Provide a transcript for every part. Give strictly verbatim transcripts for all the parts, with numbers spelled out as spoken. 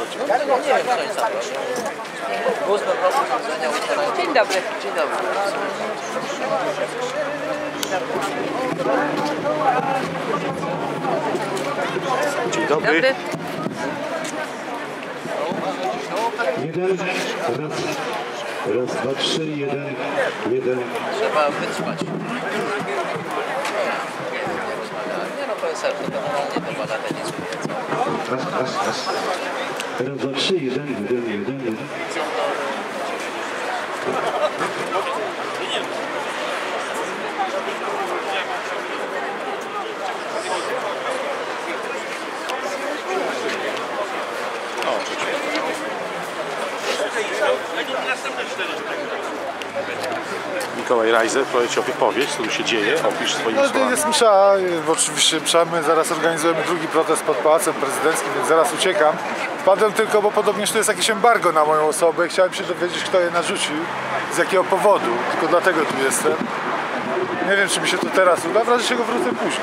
chodzi? Nie wiem, co oni tam robią. Głos po prostu powodzenia udzielają. Dzień dobry. Dzień dobry. Dzień dobry. Dobry. Jeden, raz, raz, dwa, trzy, jeden, jeden. Trzeba wytrzymać. Nie, nie rozmawiałem. Nie no, profesor, to generalnie to bada tenisu wiedzą. Raz, raz, raz. Raz, dwa, trzy, jeden, jeden, jeden, jeden. Mikołaj Rajzer, proszę Ci opowiedz, co tu się dzieje, opisz swoimi No, słowami. jest msza, oczywiście msza, my zaraz organizujemy drugi protest pod Pałacem Prezydenckim, więc zaraz uciekam. Wpadłem tylko, bo podobnie to jest jakieś embargo na moją osobę. Chciałem się dowiedzieć, kto je narzucił, z jakiego powodu, tylko dlatego tu jestem. Nie wiem, czy mi się to teraz uda, w razie czego wrócę później.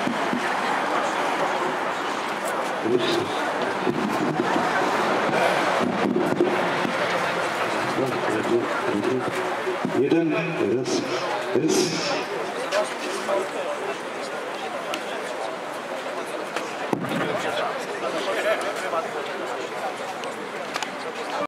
Jeden, raz, raz.